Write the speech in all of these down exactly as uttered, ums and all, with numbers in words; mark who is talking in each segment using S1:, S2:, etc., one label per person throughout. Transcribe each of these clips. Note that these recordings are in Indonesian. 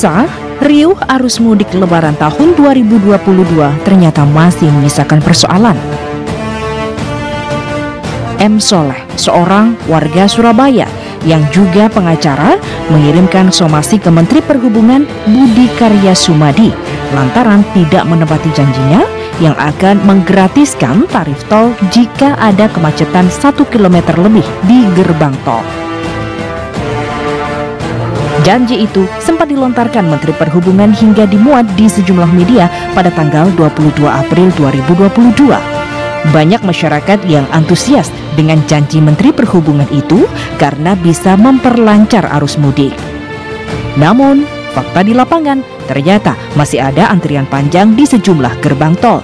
S1: Pemirsa, riuh arus mudik Lebaran tahun dua ribu dua puluh dua ternyata masih menyisakan persoalan. M. Soleh, seorang warga Surabaya yang juga pengacara, mengirimkan somasi ke Menteri Perhubungan Budi Karya Sumadi lantaran tidak menepati janjinya yang akan menggratiskan tarif tol jika ada kemacetan satu kilometer lebih di gerbang tol. Janji itu sempat dilontarkan Menteri Perhubungan hingga dimuat di sejumlah media pada tanggal dua puluh dua April dua ribu dua puluh dua. Banyak masyarakat yang antusias dengan janji Menteri Perhubungan itu karena bisa memperlancar arus mudik. Namun, fakta di lapangan ternyata masih ada antrian panjang di sejumlah gerbang tol.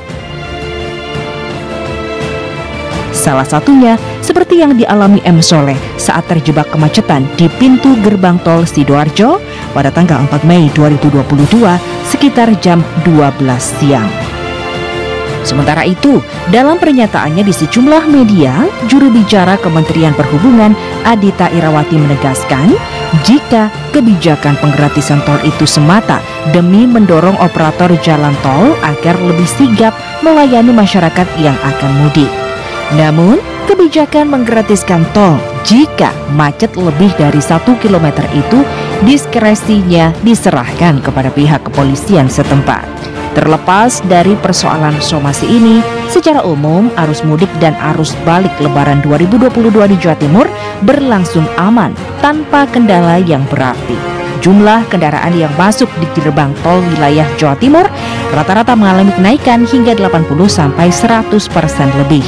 S1: Salah satunya seperti yang dialami M. Soleh saat terjebak kemacetan di pintu gerbang tol Sidoarjo pada tanggal empat Mei dua ribu dua puluh dua sekitar jam dua belas siang. Sementara itu, dalam pernyataannya di sejumlah media, juru bicara Kementerian Perhubungan Adhita Irawati menegaskan jika kebijakan penggratisan tol itu semata demi mendorong operator jalan tol agar lebih sigap melayani masyarakat yang akan mudik. Namun, kebijakan menggratiskan tol jika macet lebih dari satu kilometer itu diskresinya diserahkan kepada pihak kepolisian setempat. Terlepas dari persoalan somasi ini, secara umum arus mudik dan arus balik Lebaran dua ribu dua puluh dua di Jawa Timur berlangsung aman tanpa kendala yang berarti. Jumlah kendaraan yang masuk di gerbang tol wilayah Jawa Timur rata-rata mengalami kenaikan hingga delapan puluh sampai seratus persen lebih.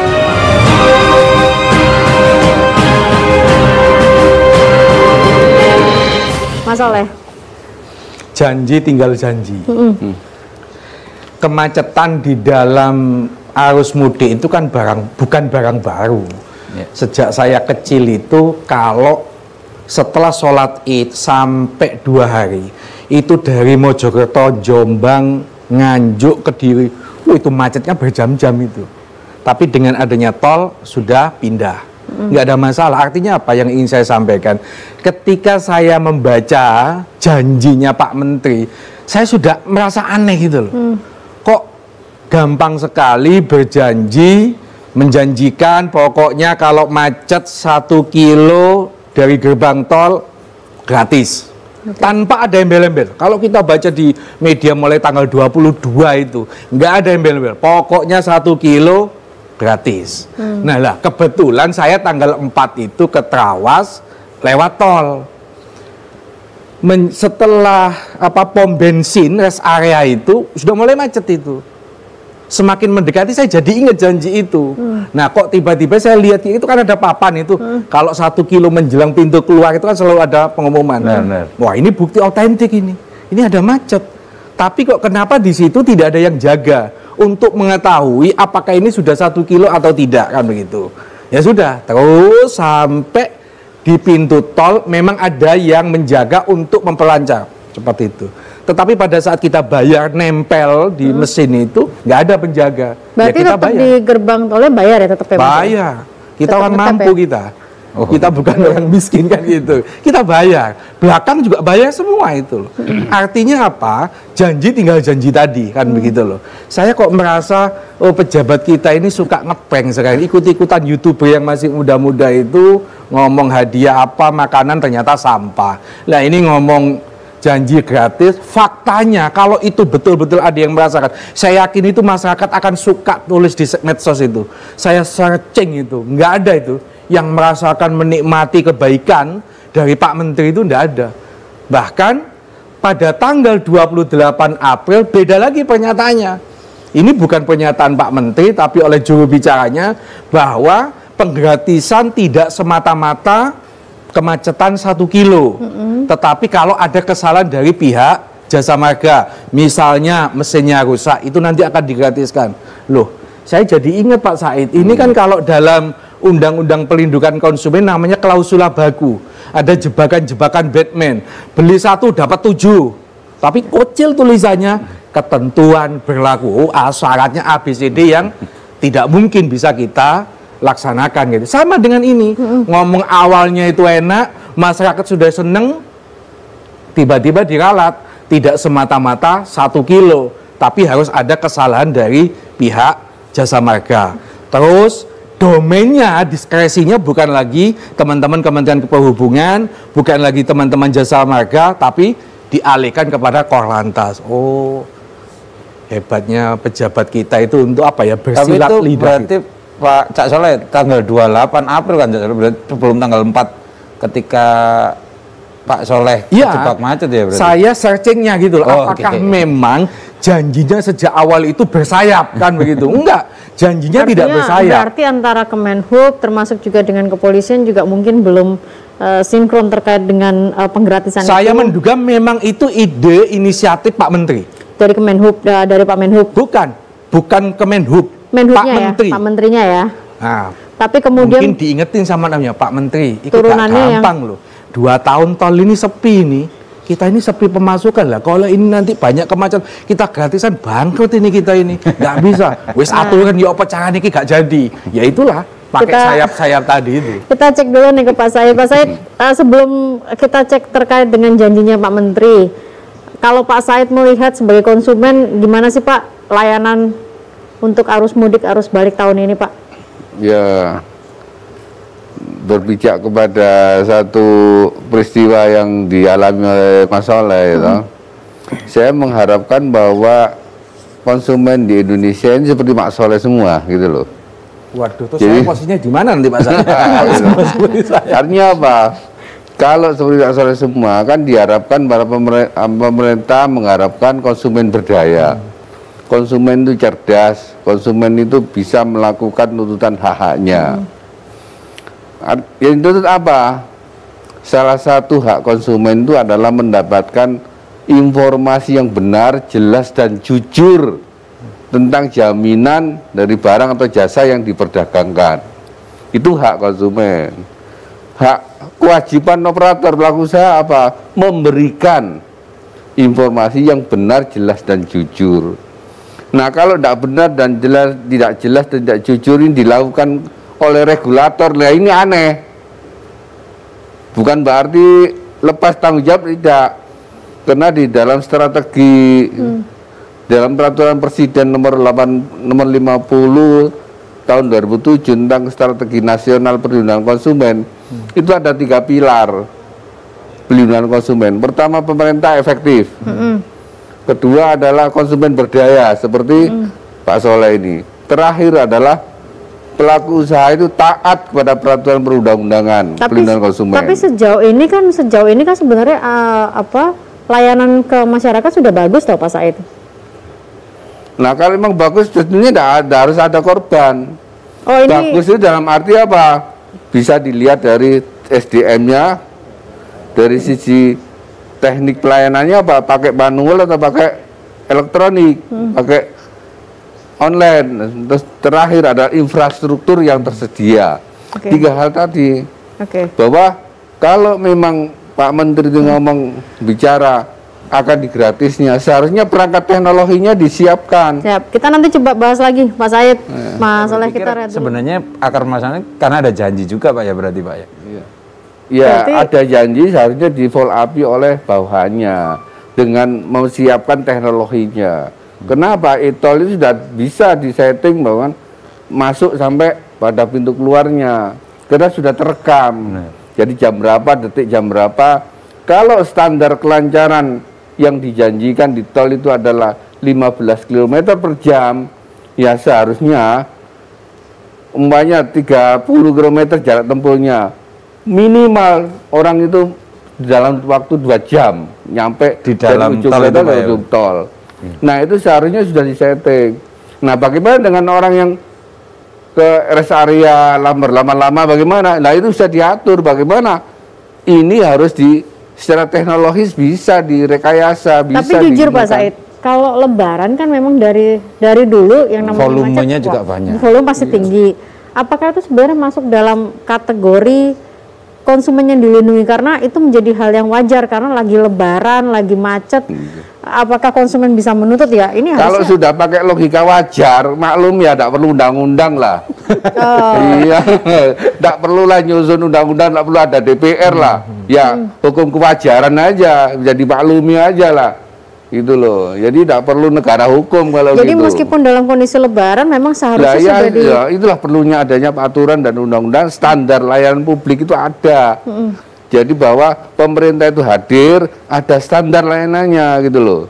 S2: Mas Soleh,
S3: janji tinggal janji.
S2: Mm-hmm.
S3: Kemacetan di dalam arus mudik itu kan barang bukan barang baru. Ya. Sejak saya kecil itu kalau setelah sholat Id sampai dua hari itu dari Mojokerto, Jombang, Nganjuk, Kediri, oh, itu macetnya berjam-jam itu. Tapi dengan adanya tol sudah pindah. Nggak ada masalah. Artinya apa yang ingin saya sampaikan? Ketika saya membaca janjinya Pak Menteri, saya sudah merasa aneh gitu loh. Hmm. Kok gampang sekali berjanji, menjanjikan pokoknya kalau macet satu kilo dari gerbang tol gratis. Okay. Tanpa ada embel-embel. Kalau kita baca di media mulai tanggal dua puluh dua itu, nggak ada embel-embel. Pokoknya satu kilo gratis. Hmm. Nah lah, kebetulan saya tanggal empat itu ke Trawas lewat tol. Men, setelah apa pom bensin rest area itu sudah mulai macet itu. Semakin mendekati saya jadi ingat janji itu. Hmm. Nah kok tiba-tiba saya lihat itu kan ada papan itu. Hmm. Kalau satu kilo menjelang pintu keluar itu kan selalu ada pengumuman. Nah, nah. Wah ini bukti otentik ini. Ini ada macet. Tapi kok kenapa di situ tidak ada yang jaga untuk mengetahui apakah ini sudah satu kilo atau tidak kan begitu. Ya sudah terus sampai di pintu tol memang ada yang menjaga untuk memperlancar seperti itu. Tetapi pada saat kita bayar nempel di hmm. mesin itu nggak ada penjaga.
S2: Berarti ya kita tetap bayar. Di gerbang tolnya bayar ya tetap ya?
S3: Bayar. Kita tetap orang mampu ya? Kita. Oh. Kita bukan orang miskin kan gitu. Kita bayar. Belakang juga bayar semua itu loh. Artinya apa? Janji tinggal janji tadi kan hmm. begitu loh. Saya kok merasa oh pejabat kita ini suka ngeprank sekarang. Ikut-ikutan YouTuber yang masih muda-muda itu ngomong hadiah apa makanan ternyata sampah. Nah ini ngomong janji gratis, faktanya kalau itu betul-betul ada yang merasakan, saya yakin itu masyarakat akan suka tulis di medsos itu. Saya searching itu, nggak ada itu yang merasakan menikmati kebaikan dari Pak Menteri itu nggak ada. Bahkan pada tanggal dua puluh delapan April beda lagi pernyataannya. Ini bukan pernyataan Pak Menteri tapi oleh juru bicaranya bahwa penggratisan tidak semata-mata kemacetan satu kilo, mm-hmm. tetapi kalau ada kesalahan dari pihak Jasa Marga, misalnya mesinnya rusak, itu nanti akan digratiskan. Loh, saya jadi ingat Pak Said, ini kan kalau dalam Undang-Undang Perlindungan Konsumen namanya klausula baku, ada jebakan-jebakan Batman, beli satu dapat tujuh, tapi kecil tulisannya ketentuan berlaku, oh, syaratnya A B C D yang tidak mungkin bisa kita laksanakan gitu. Sama dengan ini, hmm. ngomong awalnya itu enak, masyarakat sudah seneng, tiba-tiba diralat, tidak semata-mata satu kilo, tapi harus ada kesalahan dari pihak Jasa Marga. Terus domainnya, diskresinya bukan lagi teman-teman Kementerian Perhubungan, bukan lagi teman-teman Jasa Marga, tapi dialihkan kepada Korlantas. Oh, hebatnya pejabat kita itu untuk apa ya, bersilat lidah.
S4: Tapi itu berarti gitu. Pak Cak Soleh tanggal dua puluh delapan April kan, berarti sebelum tanggal empat ketika Pak Soleh
S3: ya,
S4: terjebak macet ya berarti? Saya
S3: searchingnya gitu loh, oh, apakah okay. memang janjinya sejak awal itu bersayap kan begitu? Enggak, janjinya artinya, tidak bersayap.
S2: Berarti antara Kemenhub termasuk juga dengan kepolisian juga mungkin belum uh, sinkron terkait dengan uh, penggratisan
S3: Saya
S2: itu.
S3: menduga memang itu ide inisiatif Pak Menteri.
S2: Dari Kemenhub, uh, dari Pak Menhub?
S3: Bukan, bukan Kemenhub,
S2: Menhubnya
S3: Pak
S2: ya,
S3: Menteri.
S2: Pak Menterinya ya.
S3: Nah,
S2: tapi kemudian
S3: mungkin diingetin sama namanya Pak Menteri, itu
S2: turunannya
S3: gampang yang... loh. Dua tahun tol ini sepi nih, kita ini sepi pemasukan lah. Kalau ini nanti banyak kemacetan, kita gratisan bangkrut ini kita ini, nggak bisa. Wes aturan yo pecahan ini gak jadi. Ya itulah, pakai sayap-sayap tadi itu.
S2: Kita cek dulu nih ke Pak Said. Pak Said, uh, sebelum kita cek terkait dengan janjinya Pak Menteri, kalau Pak Said melihat sebagai konsumen, gimana sih Pak layanan untuk arus mudik, arus balik tahun ini Pak?
S5: Ya, berpijak kepada satu peristiwa yang dialami oleh Mas Soleh, hmm. saya mengharapkan bahwa konsumen di Indonesia ini seperti Mas Soleh semua, gitu loh.
S3: Waduh, terus jadi, saya posisinya di mana nanti Pak Soleh?
S5: Artinya apa? Kalau seperti Mas Soleh semua, kan diharapkan para pemerintah mengharapkan konsumen berdaya, hmm. konsumen itu cerdas, konsumen itu bisa melakukan tuntutan hak-haknya. Hmm. Yang dituntut apa? Salah satu hak konsumen itu adalah mendapatkan informasi yang benar, jelas dan jujur tentang jaminan dari barang atau jasa yang diperdagangkan. Itu hak konsumen. Hak kewajiban operator pelaku usaha apa? Memberikan informasi yang benar, jelas dan jujur. Nah, kalau tidak benar dan jelas, tidak jelas dan tidak jujur ini dilakukan oleh regulator, nah ini aneh. Bukan berarti lepas tanggung jawab, tidak. Karena di dalam strategi hmm. dalam peraturan presiden nomor delapan nomor lima puluh tahun dua ribu tujuh tentang strategi nasional perlindungan konsumen, hmm. itu ada tiga pilar perlindungan konsumen. Pertama, pemerintah efektif. Hmm. Kedua adalah konsumen berdaya seperti hmm. Pak Soleh ini. Terakhir adalah pelaku usaha itu taat kepada peraturan perundang-undangan perlindungan konsumen. Tapi
S2: sejauh ini kan sejauh ini kan sebenarnya uh, apa layanan ke masyarakat sudah bagus tau Pak Said.
S5: Nah, kalau memang bagus tentunya tidak ada, harus ada korban. Oh, ini... Bagus itu dalam arti apa? Bisa dilihat dari S D M-nya, dari sisi teknik pelayanannya apa? Pakai manual atau pakai elektronik, hmm. pakai online. Terus terakhir adalah infrastruktur yang tersedia. Okay. Tiga hal tadi. Okay. Bahwa kalau memang Pak Menteri itu ngomong bicara akan digratisnya, seharusnya perangkat teknologinya disiapkan.
S2: Siap. Kita nanti coba bahas lagi, Pak Said. Eh. Mas Soleh kita lihat.
S4: Sebenarnya akar masalahnya karena ada janji juga Pak ya, berarti Pak ya.
S5: Iya. Ya, berarti... ada janji seharusnya di follow up oleh bawahannya dengan mempersiapkan teknologinya. Kenapa? E-tol itu sudah bisa disetting bahwa masuk sampai pada pintu keluarnya, karena sudah terekam. Nah. Jadi jam berapa, detik jam berapa. Kalau standar kelancaran yang dijanjikan di tol itu adalah lima belas kilometer per jam, ya seharusnya umpamanya tiga puluh kilometer jarak tempuhnya, minimal orang itu dalam waktu dua jam nyampe
S4: di dalam tol itu,
S5: ke ujung tol. Nah, itu seharusnya sudah disetting. Nah, bagaimana dengan orang yang ke rest area lamber lama-lama bagaimana? Nah, itu bisa diatur bagaimana. Ini harus di secara teknologis bisa direkayasa, bisa.
S2: Tapi jujur Pak Said, kalau lebaran kan memang dari dari dulu yang namanya
S4: volumenya juga banyak.
S2: Volume pasti iya. tinggi. Apakah itu sebenarnya masuk dalam kategori konsumen yang dilindungi, karena itu menjadi hal yang wajar karena lagi lebaran, lagi macet. Apakah konsumen bisa menuntut ya? Ini
S5: kalau
S2: harusnya...
S5: sudah pakai logika wajar, maklum ya, tidak perlu undang-undang lah. Oh. Iya, tidak perlu lah nyusun undang-undang, tidak perlu ada D P R lah. Ya, hmm. hukum kewajaran aja, jadi maklumi aja lah. Gitu loh. Jadi tidak perlu negara hukum kalau
S2: Jadi
S5: gitu.
S2: meskipun dalam kondisi lebaran memang seharusnya
S5: ya,
S2: sudah di...
S5: ya, itulah perlunya adanya aturan dan undang-undang, standar layanan publik itu ada. Hmm. Jadi bahwa pemerintah itu hadir, ada standar layanannya gitu loh.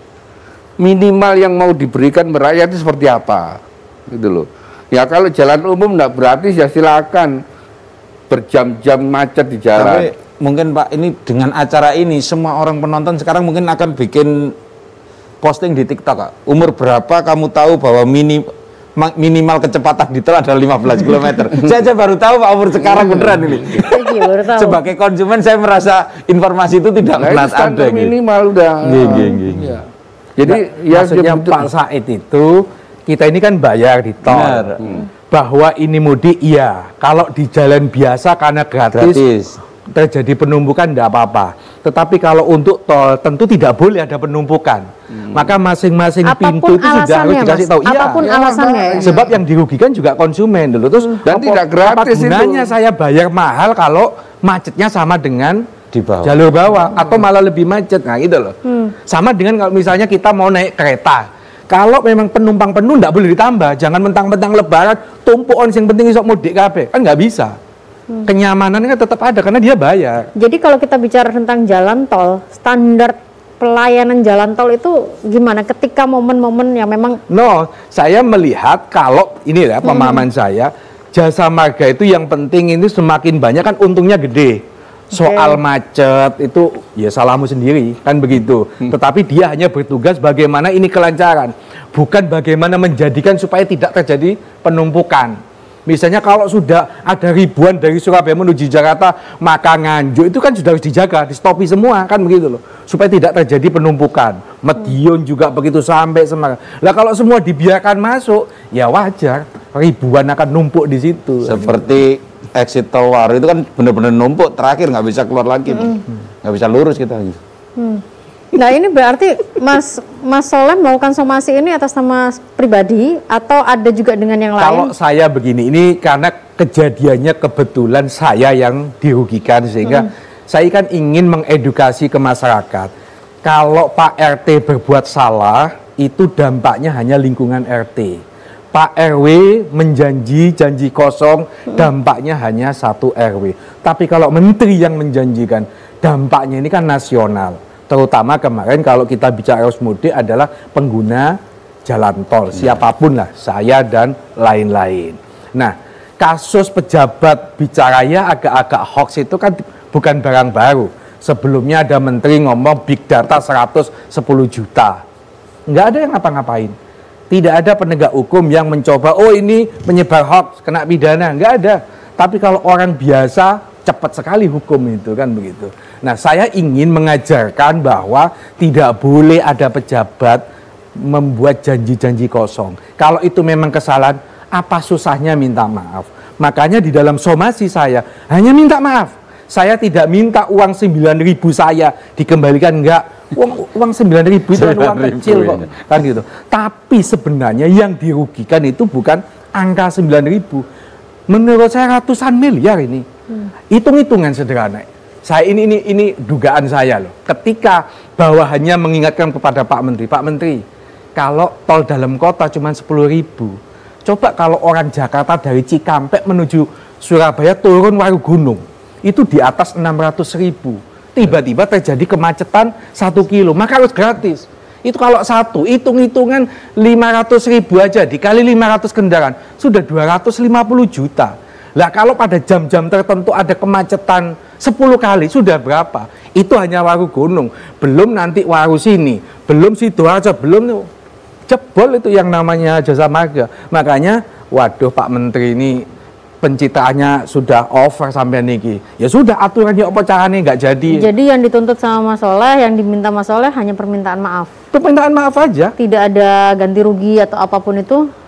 S5: Minimal yang mau diberikan merakyat itu seperti apa, gitu loh. Ya kalau jalan umum nggak gratis ya silakan, berjam-jam macet di jalan.
S4: Tapi mungkin Pak, ini dengan acara ini semua orang penonton sekarang mungkin akan bikin posting di TikTok, Kak. Umur berapa kamu tahu bahwa mini minimal kecepatan di tol adalah lima belas kilometer. Saya aja baru tahu Pak umur sekarang beneran ini.
S2: Baru tahu.
S4: Sebagai konsumen saya merasa informasi itu tidak pernah
S5: nah,
S4: ada gitu.
S5: Minimal udah.
S4: Gini, gini.
S5: Ya. Jadi nah,
S3: ya maksudnya Pak Said itu kita ini kan bayar di tol. Hmm. Bahwa ini mudik iya. Kalau di jalan biasa karena gratis, gratis. terjadi penumpukan tidak apa-apa. Tetapi kalau untuk tol tentu tidak boleh ada penumpukan. Hmm. Maka masing-masing pintu itu sudah harus dikasih tahu. Iya.
S2: Apapun ya, alasannya. Ya.
S3: Sebab yang dirugikan juga konsumen dulu. Terus
S5: dan apa, tidak gratis
S3: apa gunanya itu. Saya bayar mahal kalau macetnya sama dengan
S4: di bawah.
S3: Jalur bawah atau malah lebih macet. Nah, gitu loh. Hmm. Sama dengan kalau misalnya kita mau naik kereta. Kalau memang penumpang penuh tidak boleh ditambah. Jangan mentang-mentang lebaran tumpukan yang penting isok mudik kabeh. Kan nggak bisa. Hmm. Kenyamanannya tetap ada karena dia bayar.
S2: Jadi kalau kita bicara tentang jalan tol, standar pelayanan jalan tol itu gimana ketika momen-momen yang memang...
S3: No, saya melihat kalau ini ya pemahaman hmm. saya, jasa marga itu yang penting ini semakin banyak kan untungnya gede. Soal okay. macet itu ya salahmu sendiri kan begitu. Hmm. Tetapi dia hanya bertugas bagaimana ini kelancaran, bukan bagaimana menjadikan supaya tidak terjadi penumpukan. Misalnya kalau sudah ada ribuan dari Surabaya menuju Jakarta, maka Nganjuk itu kan sudah harus dijaga, distopi semua kan begitu loh, supaya tidak terjadi penumpukan. Madiun juga begitu sampai Semarang. Lah kalau semua dibiarkan masuk, ya wajar ribuan akan numpuk di situ.
S4: Seperti exit tol Waru itu kan benar-benar numpuk, terakhir nggak bisa keluar lagi, nggak hmm. bisa lurus kita.
S2: Hmm. Nah ini berarti Mas Mas Soleh melakukan somasi ini atas nama pribadi atau ada juga dengan yang lain?
S3: Kalau saya begini, ini karena kejadiannya kebetulan saya yang dirugikan sehingga hmm. saya kan ingin mengedukasi ke masyarakat. Kalau Pak R T berbuat salah, itu dampaknya hanya lingkungan R T. Pak R W menjanji janji kosong, hmm. dampaknya hanya satu R W. Tapi kalau menteri yang menjanjikan, dampaknya ini kan nasional. Terutama kemarin kalau kita bicara arus mudik adalah pengguna jalan tol, siapapun lah, saya dan lain-lain. Nah, kasus pejabat bicaranya agak-agak hoax itu kan bukan barang baru. Sebelumnya ada menteri ngomong big data seratus sepuluh juta. Nggak ada yang ngapa-ngapain. Tidak ada penegak hukum yang mencoba, oh ini menyebar hoax, kena pidana. Nggak ada. Tapi kalau orang biasa, cepat sekali hukum itu kan begitu. Nah, saya ingin mengajarkan bahwa tidak boleh ada pejabat membuat janji-janji kosong. Kalau itu memang kesalahan, apa susahnya minta maaf? Makanya di dalam somasi saya hanya minta maaf. Saya tidak minta uang sembilan ribu saya dikembalikan, enggak. Uang, uang sembilan ribu itu uang kecil kok. Kan gitu. Tapi sebenarnya yang dirugikan itu bukan angka sembilan ribu. Menurut saya ratusan miliar ini. Hmm. Hitung-hitungan sederhana. Saya ini ini ini dugaan saya loh. Ketika bawahannya mengingatkan kepada Pak Menteri, Pak Menteri, kalau tol dalam kota cuma sepuluh ribu, coba kalau orang Jakarta dari Cikampek menuju Surabaya turun Warugunung, itu di atas enam ratus ribu. Tiba-tiba terjadi kemacetan satu kilo, maka harus gratis. Itu kalau satu, hitung-hitungan lima ratus ribu aja, dikali lima ratus kendaraan, sudah dua ratus lima puluh juta. Lah kalau pada jam-jam tertentu ada kemacetan sepuluh kali, sudah berapa? Itu hanya Warugunung, belum nanti Waru sini, belum Sidoarjo, belum jebol itu yang namanya jasa marga. Makanya, waduh Pak Menteri ini pencitraannya sudah over sampai niki. Ya sudah aturannya apa caranya nggak jadi.
S2: Jadi yang dituntut sama Mas Soleh, yang diminta Mas Soleh hanya permintaan maaf.
S3: Permintaan maaf aja.
S2: Tidak ada ganti rugi atau apapun itu.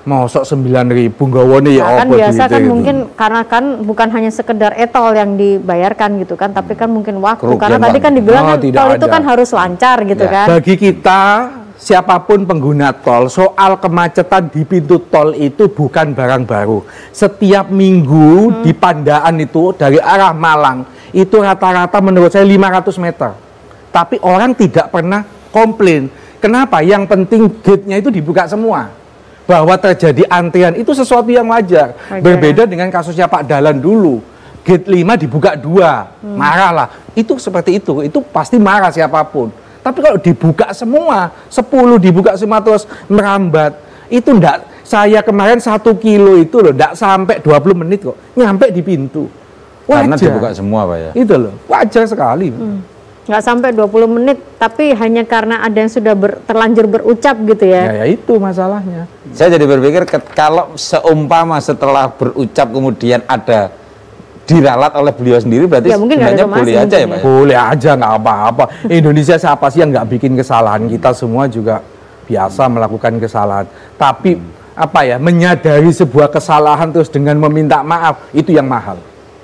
S3: Mosok sembilan ribu gawone ya
S2: Nah, kan
S3: apa
S2: biasa kan
S3: gitu.
S2: mungkin karena kan bukan hanya sekedar e-tol yang dibayarkan gitu kan, tapi kan mungkin waktu.
S4: Kerugian,
S2: Karena tadi
S4: Pak.
S2: kan dibilang
S3: Oh,
S2: kan
S3: tidak
S2: tol itu
S3: ada.
S2: kan harus lancar gitu
S4: Ya.
S2: kan.
S3: Bagi kita siapapun pengguna tol, soal kemacetan di pintu tol itu bukan barang baru. Setiap minggu di Pandaan itu dari arah Malang itu rata-rata menurut saya lima ratus meter. Tapi orang tidak pernah komplain. Kenapa? Yang penting gate-nya itu dibuka semua. Bahwa terjadi antrian itu sesuatu yang wajar.
S2: Wajar,
S3: Berbeda dengan kasusnya Pak Dahlan dulu. Gate lima dibuka dua,
S2: Hmm.
S3: marah lah. Itu seperti itu, itu pasti marah siapapun. Tapi kalau dibuka semua, sepuluh dibuka semua terus merambat, itu enggak. Saya kemarin satu kilo itu loh, enggak sampai dua puluh menit kok, nyampe di pintu.
S4: Karena
S3: Wajar.
S4: dibuka semua Pak ya.
S3: Itu loh, wajar sekali.
S2: Nggak sampai dua puluh menit, tapi hanya karena ada yang sudah ber- terlanjur berucap gitu ya.
S3: Ya, ya itu masalahnya.
S4: Saya jadi berpikir ke- kalau seumpama setelah berucap kemudian ada diralat oleh beliau sendiri, berarti
S2: Ya, mungkin nggak ada
S4: sebenarnya boleh
S2: somasi
S4: aja ya
S2: mungkin
S4: Pak ya?
S3: Boleh aja, nggak apa-apa. Indonesia siapa sih yang nggak bikin kesalahan? Kita semua juga biasa melakukan kesalahan. Tapi apa ya, menyadari sebuah kesalahan terus dengan meminta maaf, itu yang mahal.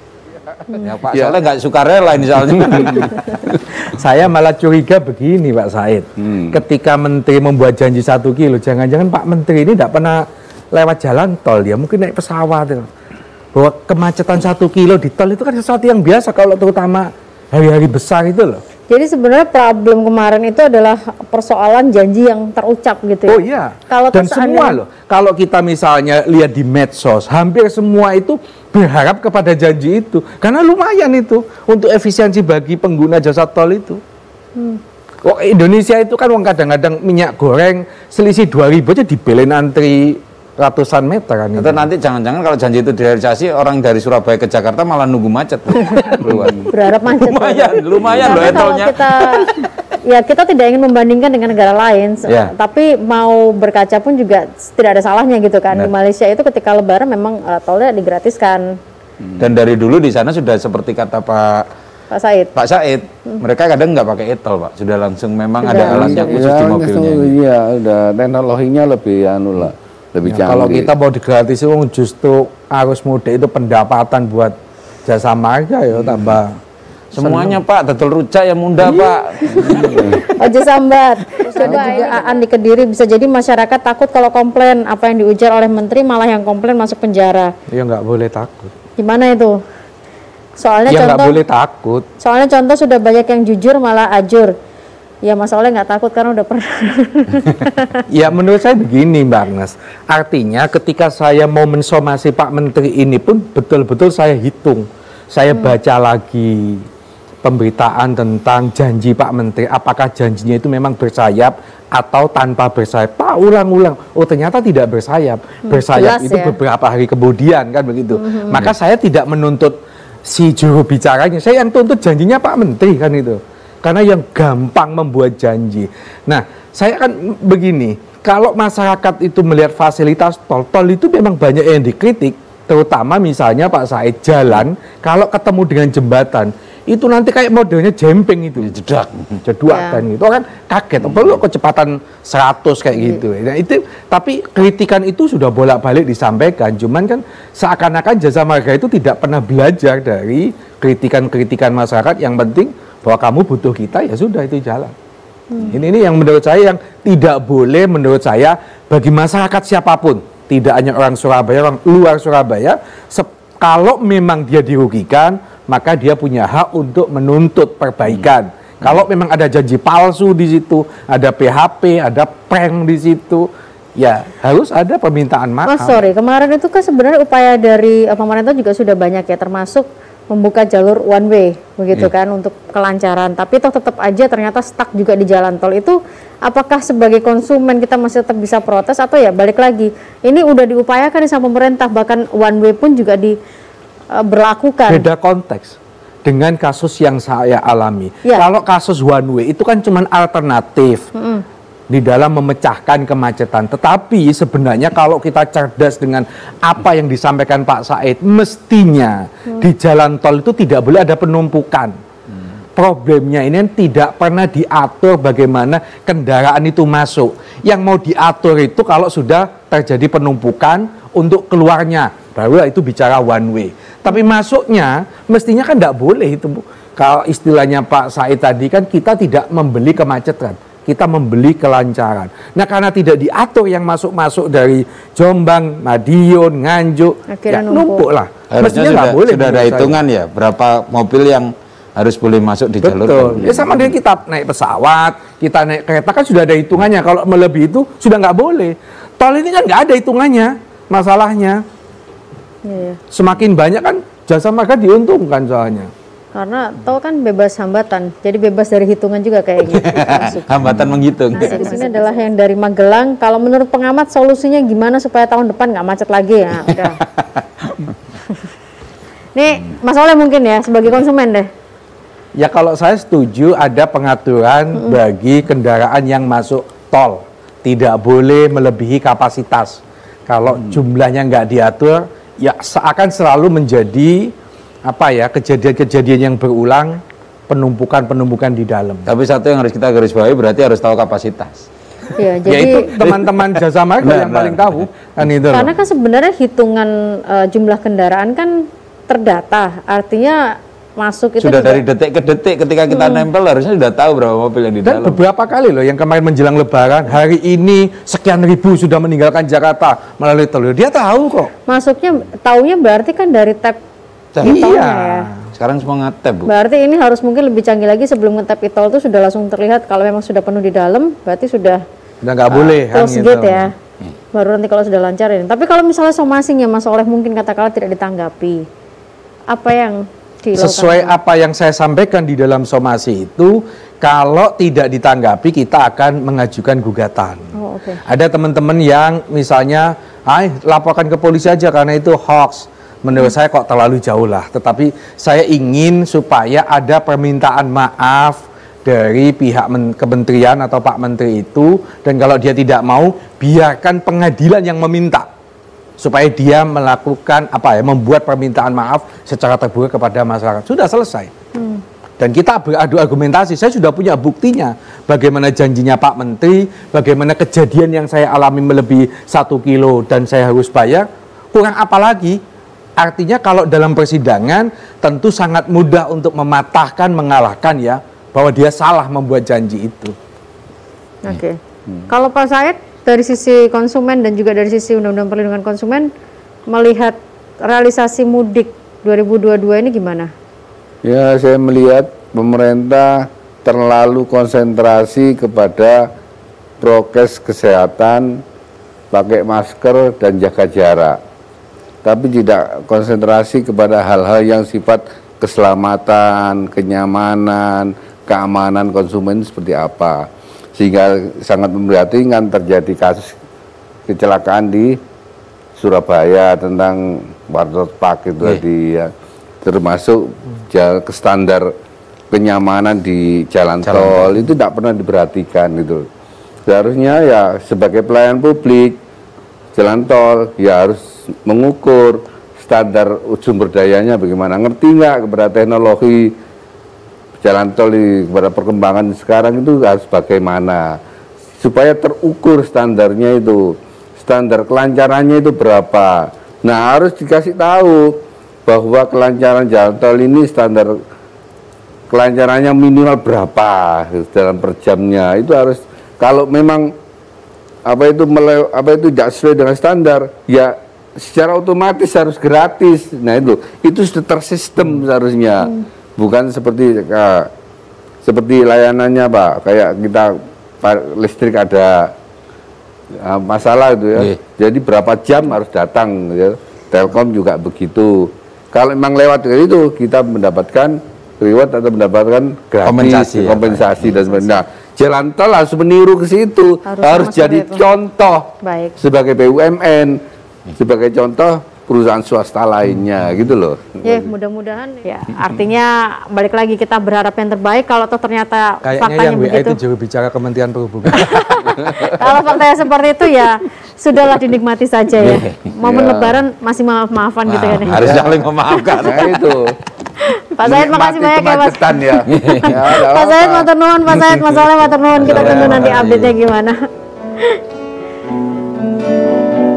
S4: Ya, Pak, soalnya nggak suka rela ini soalnya.
S3: Saya malah curiga begini Pak Said,
S5: Hmm.
S3: ketika Menteri membuat janji satu kilo, jangan-jangan Pak Menteri ini tidak pernah lewat jalan tol, dia mungkin naik pesawat. Gitu. Bahwa kemacetan satu kilo di tol itu kan sesuatu yang biasa kalau terutama hari-hari besar itu loh.
S2: Jadi sebenarnya problem kemarin itu adalah persoalan janji yang terucap gitu ya.
S3: Oh iya,
S2: Kalau
S3: dan
S2: terus
S3: semua
S2: ada-
S3: loh, kalau kita misalnya lihat di medsos, hampir semua itu berharap kepada janji itu, karena lumayan itu untuk efisiensi bagi pengguna jasa tol itu.
S2: Hmm.
S3: Kok Indonesia itu kan wong kadang-kadang minyak goreng selisih dua ribu aja dibelain antri ratusan meter kan itu.
S4: Atau nanti jangan-jangan kalau janji itu direalisasi, orang dari Surabaya ke Jakarta malah nunggu macet. Keluar.
S2: Berharap macet.
S4: Lumayan, lumayan loh
S2: Karena kalau
S4: etolnya.
S2: kita ya kita tidak ingin membandingkan dengan negara lain, se-
S4: Ya.
S2: tapi mau berkaca pun juga tidak ada salahnya gitu kan. Di
S4: Benar.
S2: Malaysia itu ketika Lebaran memang uh, tolnya digratiskan,
S4: Dan dari dulu di sana sudah seperti kata Pak
S2: Pak Said.
S4: Pak Said, mereka kadang nggak pakai etol Pak, sudah langsung memang
S2: Sudah
S4: ada alatnya
S2: langsung.
S4: khusus di mobilnya. ini.
S5: Iya, udah teknologinya lebih anu lah, lebih
S3: Ya, kalau
S5: canggih.
S3: kita mau digratis itu justru arus mudik itu pendapatan buat jasa marga ya tambah.
S4: Semuanya Pak, tetul rujak yang muda Pak.
S2: Ojo sambat. Terus ada juga Aan di Kediri, bisa jadi masyarakat takut kalau komplain apa yang diujar oleh menteri malah yang komplain masuk penjara.
S3: Ya nggak boleh takut.
S2: Gimana itu? Soalnya
S3: Ya nggak
S2: contoh
S3: boleh takut.
S2: soalnya contoh sudah banyak yang jujur malah ajur. Ya Mas Oleh nggak takut karena udah pernah.
S3: Ya menurut saya begini Mbak Agnes, artinya ketika saya mau mensomasi Pak Menteri ini pun betul-betul saya hitung, saya baca lagi pemberitaan tentang janji Pak Menteri, apakah janjinya itu memang bersayap atau tanpa bersayap. Pak ulang-ulang, oh ternyata tidak bersayap, bersayap
S2: jelas
S3: itu
S2: ya.
S3: beberapa hari kemudian kan begitu. Maka saya tidak menuntut si juru bicaranya, saya yang tuntut janjinya Pak Menteri kan itu. Karena yang gampang membuat janji. Nah, saya kan begini, kalau masyarakat itu melihat fasilitas tol, tol itu memang banyak yang dikritik, terutama misalnya Pak Said jalan, kalau ketemu dengan jembatan, itu nanti kayak modelnya jemping itu, jedak, jeduak
S2: Ya.
S3: kan gitu, kan kaget, perlu kecepatan seratus kayak gitu. Nah, itu, tapi kritikan itu sudah bolak-balik disampaikan, cuman kan seakan-akan jasa marga itu tidak pernah belajar dari kritikan-kritikan masyarakat, yang penting bahwa kamu butuh kita, ya sudah itu jalan. Hmm. Ini ini yang menurut saya yang tidak boleh menurut saya bagi masyarakat siapapun, tidak hanya orang Surabaya, orang luar Surabaya, kalau memang dia dirugikan, maka dia punya hak untuk menuntut perbaikan. Hmm. Kalau memang ada janji palsu di situ, ada P H P, ada prank di situ, ya harus ada permintaan maaf.
S2: Mas sorry, kemarin itu kan sebenarnya upaya dari uh, pemerintah juga sudah banyak ya, termasuk membuka jalur one way begitu
S4: Iya.
S2: kan untuk kelancaran, tapi toh tetap aja ternyata stuck juga di jalan tol itu. Apakah sebagai konsumen kita masih tetap bisa protes, atau ya balik lagi ini udah diupayakan nih sama pemerintah, bahkan one way pun juga diberlakukan.
S3: Beda konteks dengan kasus yang saya alami.
S2: Ya.
S3: Kalau kasus one way itu kan cuma alternatif
S2: Mm-mm.
S3: di dalam memecahkan kemacetan. Tetapi sebenarnya kalau kita cerdas dengan apa yang disampaikan Pak Said, mestinya
S2: Hmm.
S3: di jalan tol itu tidak boleh ada penumpukan. Problemnya ini kan tidak pernah diatur bagaimana kendaraan itu masuk. Yang mau diatur itu kalau sudah terjadi penumpukan untuk keluarnya, baru itu bicara one way. Tapi masuknya mestinya kan tidak boleh itu, Bu. Kalau istilahnya Pak Said tadi kan kita tidak membeli kemacetan, kita membeli kelancaran. Nah karena tidak diatur yang masuk-masuk dari Jombang, Madiun, Nganjuk,
S2: akhirnya
S3: ya numpuk lah.
S4: Harusnya
S3: Mestinya
S4: sudah,
S3: nggak boleh.
S4: sudah ada hitungan ya, berapa mobil yang harus boleh masuk di jalur.
S3: Betul. Ya sama dengan kita naik pesawat, kita naik kereta kan sudah ada hitungannya. Kalau melebihi itu sudah nggak boleh. Tol ini kan nggak ada hitungannya, masalahnya.
S2: Iya, iya.
S3: Semakin banyak kan jasa marga diuntungkan soalnya.
S2: Karena tol kan bebas hambatan, jadi bebas dari hitungan juga kayaknya.
S4: Hambatan menghitung.
S2: Nah, di sini adalah yang dari Magelang. Kalau menurut pengamat solusinya gimana supaya tahun depan nggak macet lagi ya? Udah. Nih Mas Oleh mungkin ya sebagai konsumen deh.
S3: Ya kalau saya setuju ada pengaturan mm-hmm. bagi kendaraan yang masuk tol, tidak boleh melebihi kapasitas. Kalau mm. jumlahnya nggak diatur, ya akan selalu menjadi apa ya kejadian-kejadian yang berulang, penumpukan-penumpukan di dalam.
S4: Tapi satu yang harus kita garis bawahi berarti harus tahu kapasitas.
S2: Ya, jadi
S3: yaitu teman-teman jasa marga nah, yang nah, paling tahu kan itu.
S2: Karena kan sebenarnya hitungan uh, jumlah kendaraan kan terdata, artinya masuk itu
S4: sudah
S2: juga,
S4: dari detik ke detik ketika kita hmm. nempel harusnya sudah tahu berapa mobil yang di
S3: dan
S4: dalam.
S3: Dan beberapa kali loh yang kemarin menjelang Lebaran, hari ini sekian ribu sudah meninggalkan Jakarta melalui tol. Dia tahu kok.
S2: Masuknya taunya berarti kan dari tab
S3: iya.
S2: ya.
S4: Sekarang semua ngetap, Bu.
S2: Berarti ini harus mungkin lebih canggih lagi sebelum ngetap e-tol itu sudah langsung terlihat kalau memang sudah penuh di dalam, berarti sudah
S3: udah nggak uh, boleh
S2: close gate ya. Hmm. Baru nanti kalau sudah lancar ini. Tapi kalau misalnya somasinya Mas Oleh mungkin katakanlah tidak ditanggapi, apa yang dilakukan?
S3: Sesuai apa yang saya sampaikan di dalam somasi itu, kalau tidak ditanggapi kita akan mengajukan gugatan.
S2: Oh, okay. Ada
S3: teman-teman yang misalnya, ay laporkan ke polisi aja karena itu hoax. Menurut hmm. saya kok terlalu jauh lah. Tetapi saya ingin supaya ada permintaan maaf dari pihak kementerian atau Pak Menteri itu, dan kalau dia tidak mau, biarkan pengadilan yang meminta supaya dia melakukan apa ya, membuat permintaan maaf secara terbuka kepada masyarakat. Sudah selesai. Hmm. Dan kita beradu argumentasi. Saya sudah punya buktinya. Bagaimana janjinya Pak Menteri, bagaimana kejadian yang saya alami melebihi satu kilo dan saya harus bayar. Kurang apa lagi? Artinya kalau dalam persidangan tentu sangat mudah untuk mematahkan, mengalahkan ya, bahwa dia salah membuat janji itu.
S2: Oke. Okay. Hmm. Kalau Pak Said dari sisi konsumen dan juga dari sisi Undang-Undang Perlindungan Konsumen melihat realisasi mudik dua ribu dua puluh dua ini gimana?
S5: Ya, saya melihat pemerintah terlalu konsentrasi kepada prokes kesehatan, pakai masker dan jaga jarak. Tapi tidak konsentrasi kepada hal-hal yang sifat keselamatan, kenyamanan, keamanan konsumen seperti apa. Sehingga sangat memprihatinkan terjadi kasus kecelakaan di Surabaya tentang Wartot Park itu tadi ya. Termasuk ke standar kenyamanan di jalan, jalan tol itu tidak pernah diperhatikan gitu. Seharusnya ya sebagai pelayan publik jalan tol ya harus mengukur standar sumber dayanya bagaimana, ngerti nggak kepada teknologi jalan tol di, kepada perkembangan sekarang itu harus bagaimana supaya terukur standarnya itu, standar kelancarannya itu berapa. Nah harus dikasih tahu bahwa kelancaran jalan tol ini standar kelancarannya minimal berapa dalam per jamnya. Itu harus, kalau memang apa itu mele, apa itu tidak sesuai dengan standar ya secara otomatis harus gratis. Nah itu itu sudah tersistem seharusnya. Hmm. Bukan seperti uh, seperti layanannya Pak, kayak kita listrik ada uh, masalah itu ya. Yeah. Jadi berapa jam harus datang ya. Telkom juga begitu. Kalau memang lewat dari itu kita mendapatkan reward atau mendapatkan gratis, kompensasi, kompensasi ya, dan sebagainya. Nah, jalan tol harus meniru ke situ, harus, harus jadi itu. Contoh. Baik. Sebagai B U M N, sebagai contoh perusahaan swasta lainnya gitu loh.
S2: Ya mudah-mudahan ya, artinya balik lagi kita berharap yang terbaik. Kalau toh ternyata
S3: kayaknya
S2: faktanya
S3: yang
S2: begitu,
S3: itu juru bicara Kementerian Perhubungan.
S2: Kalau faktanya seperti itu ya sudahlah dinikmati saja ya. Momen ya. Lebaran masih maaf-maafan nah, gitu kan ya.
S4: Harus saling memaafkan.
S5: Nah, itu.
S2: Pak Said makasih banyak ya Mas.
S5: Ya. Ya,
S2: Pak Said matur nuwun, Pak Said masalah matur nuwun, kita tunggu nanti update-nya gimana.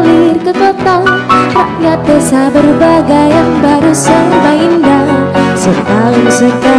S6: mengalir ke kota. Rakyat desa berbagaian baru serba indah. Setahun sekali